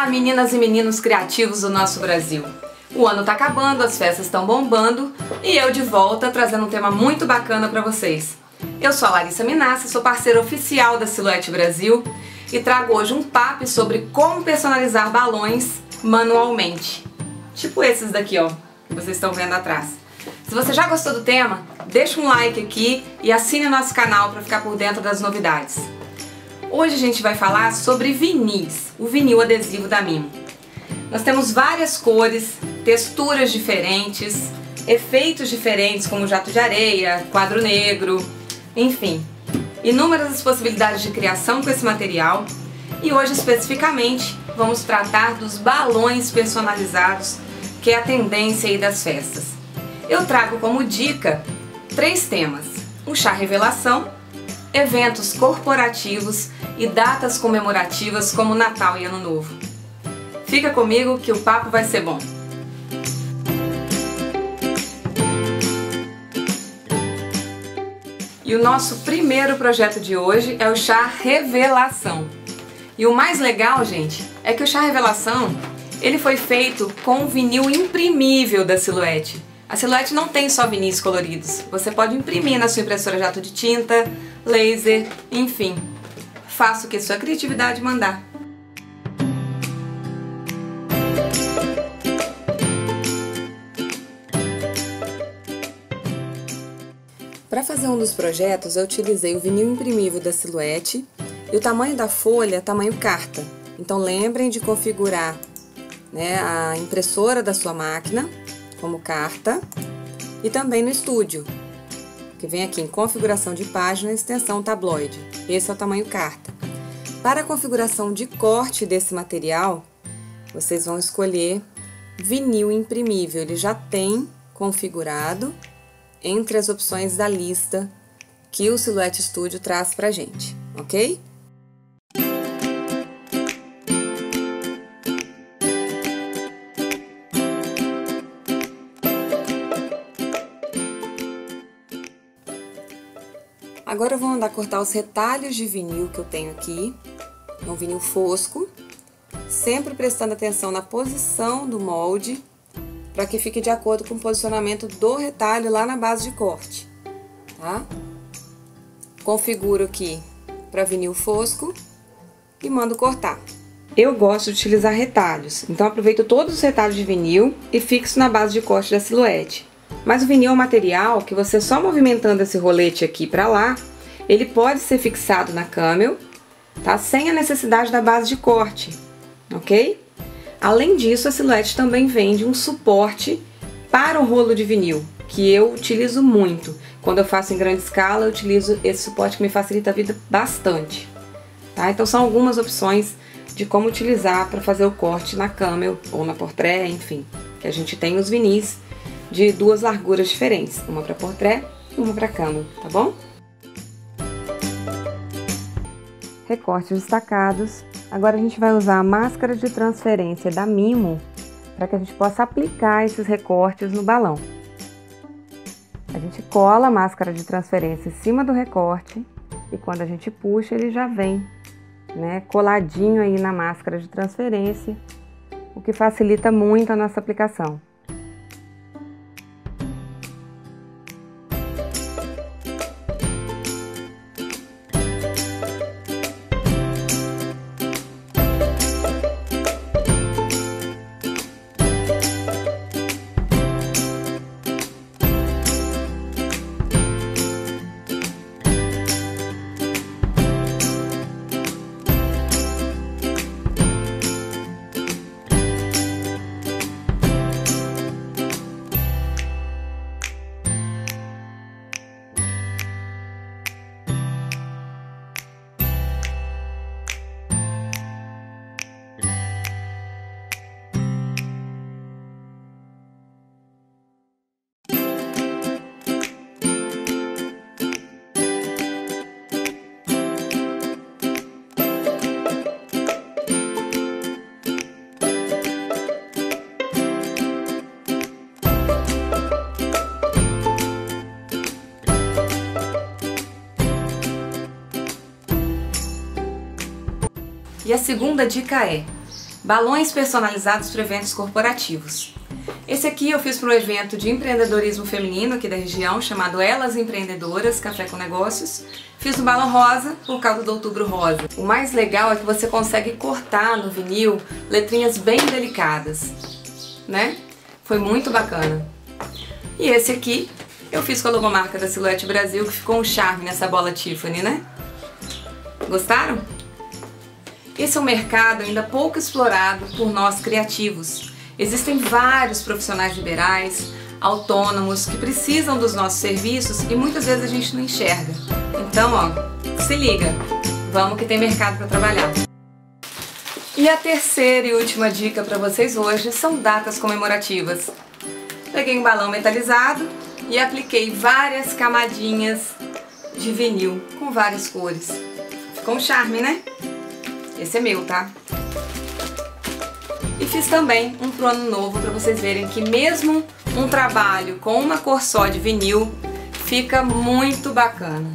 Olá, meninas e meninos criativos do nosso Brasil! O ano tá acabando, as festas estão bombando e eu de volta trazendo um tema muito bacana para vocês. Eu sou a Larissa Minassi, sou parceira oficial da Silhouette Brasil e trago hoje um papo sobre como personalizar balões manualmente. Tipo esses daqui, ó, que vocês estão vendo atrás. Se você já gostou do tema, deixa um like aqui e assine o nosso canal para ficar por dentro das novidades. Hoje a gente vai falar sobre vinis, o vinil adesivo da Mimo. Nós temos várias cores, texturas diferentes, efeitos diferentes como jato de areia, quadro negro, enfim, inúmeras as possibilidades de criação com esse material. E hoje especificamente vamos tratar dos balões personalizados, que é a tendência aí das festas. Eu trago como dica 3 temas: um chá revelação, eventos corporativos e datas comemorativas como Natal e Ano Novo. Fica comigo que o papo vai ser bom! E o nosso primeiro projeto de hoje é o chá revelação. E o mais legal, gente, é que o chá revelação, ele foi feito com o vinil imprimível da Silhouette. A Silhouette não tem só vinis coloridos, você pode imprimir na sua impressora jato de tinta, laser, enfim. Faça o que sua criatividade mandar. Para fazer um dos projetos, eu utilizei o vinil imprimível da Silhouette e o tamanho da folha é tamanho carta. Então lembrem de configurar, né, a impressora da sua máquina como carta e também no estúdio, que vem aqui em configuração de página, extensão tabloide. Esse é o tamanho carta. Para a configuração de corte desse material, vocês vão escolher vinil imprimível. Ele já tem configurado entre as opções da lista que o Silhouette Studio traz pra gente, ok? Agora eu vou mandar cortar os retalhos de vinil que eu tenho aqui. É um vinil fosco, sempre prestando atenção na posição do molde, para que fique de acordo com o posicionamento do retalho lá na base de corte, tá? Configuro aqui para vinil fosco e mando cortar. Eu gosto de utilizar retalhos, então aproveito todos os retalhos de vinil e fixo na base de corte da Silhouette. Mas o vinil é um material que você só movimentando esse rolete aqui para lá, ele pode ser fixado na camel, tá? Sem a necessidade da base de corte, ok? Além disso, a Silhouette também vende um suporte para o rolo de vinil, que eu utilizo muito. Quando eu faço em grande escala, eu utilizo esse suporte que me facilita a vida bastante, tá? Então são algumas opções de como utilizar para fazer o corte na camel ou na portrait, enfim, que a gente tem os vinis de 2 larguras diferentes, uma para portrait e uma para camel, tá bom? Recortes destacados. Agora a gente vai usar a máscara de transferência da Mimo para que a gente possa aplicar esses recortes no balão. A gente cola a máscara de transferência em cima do recorte e quando a gente puxa ele já vem, né, coladinho aí na máscara de transferência, o que facilita muito a nossa aplicação. E a segunda dica é: balões personalizados para eventos corporativos. Esse aqui eu fiz para um evento de empreendedorismo feminino aqui da região, chamado Elas Empreendedoras, Café com Negócios. Fiz no balão rosa, por causa do Outubro Rosa. O mais legal é que você consegue cortar no vinil letrinhas bem delicadas, né? Foi muito bacana. E esse aqui eu fiz com a logomarca da Silhouette Brasil, que ficou um charme nessa bola Tiffany, né? Gostaram? Esse é um mercado ainda pouco explorado por nós criativos. Existem vários profissionais liberais, autônomos, que precisam dos nossos serviços e muitas vezes a gente não enxerga. Então, ó, se liga, vamos que tem mercado para trabalhar. E a terceira e última dica para vocês hoje são datas comemorativas. Peguei um balão metalizado e apliquei várias camadinhas de vinil com várias cores. Ficou um charme, né? Esse é meu, tá? E fiz também um pro ano novo para vocês verem que mesmo um trabalho com uma cor só de vinil fica muito bacana.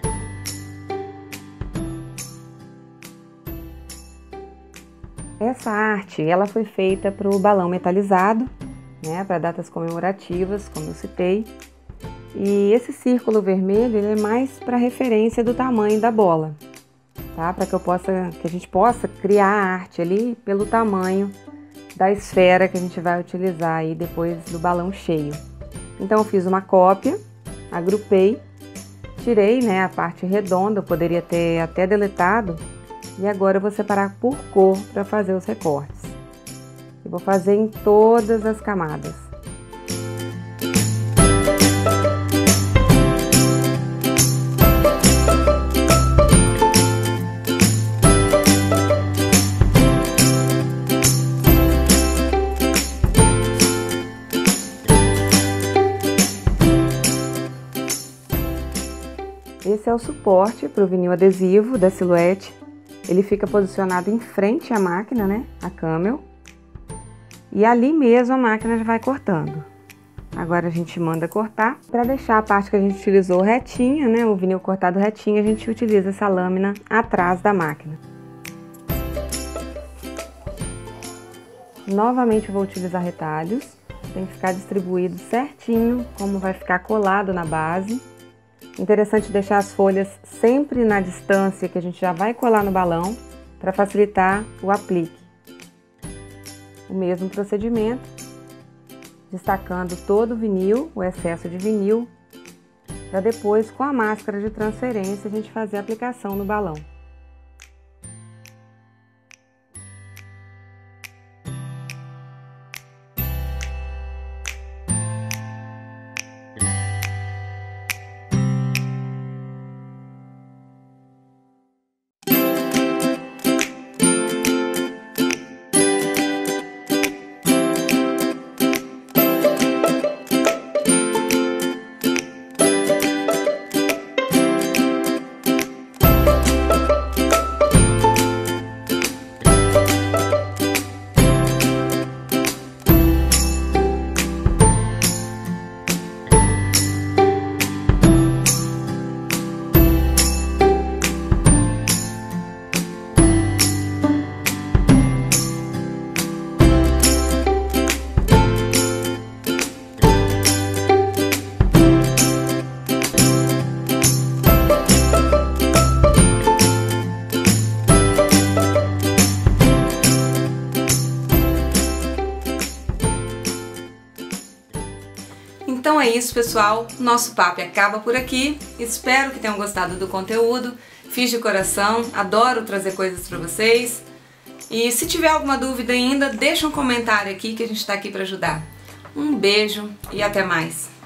Essa arte ela foi feita para o balão metalizado, né, para datas comemorativas, como eu citei. E esse círculo vermelho ele é mais para referência do tamanho da bola, tá? Para que a gente possa criar a arte ali pelo tamanho da esfera que a gente vai utilizar aí depois do balão cheio. Então eu fiz uma cópia, agrupei, tirei, né, a parte redonda, eu poderia ter até deletado, e agora eu vou separar por cor para fazer os recortes. Eu vou fazer em todas as camadas. Esse é o suporte para o vinil adesivo da Silhouette. Ele fica posicionado em frente à máquina, né? A Camel. E ali mesmo a máquina já vai cortando. Agora a gente manda cortar. Para deixar a parte que a gente utilizou retinha, né? O vinil cortado retinho, a gente utiliza essa lâmina atrás da máquina. Novamente eu vou utilizar retalhos. Tem que ficar distribuído certinho, como vai ficar colado na base. Interessante deixar as folhas sempre na distância que a gente já vai colar no balão para facilitar o aplique. O mesmo procedimento, destacando todo o vinil, o excesso de vinil, para depois com a máscara de transferência a gente fazer a aplicação no balão. Então é isso, pessoal, nosso papo acaba por aqui. Espero que tenham gostado do conteúdo. Fiz de coração, adoro trazer coisas para vocês. E se tiver alguma dúvida ainda, deixa um comentário aqui que a gente está aqui para ajudar. Um beijo e até mais!